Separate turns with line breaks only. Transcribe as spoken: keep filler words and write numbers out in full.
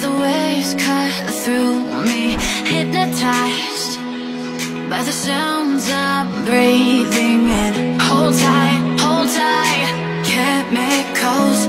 the waves cut through me, hypnotized by the sounds I'm breathing in. Hold tight, hold tight, chemicals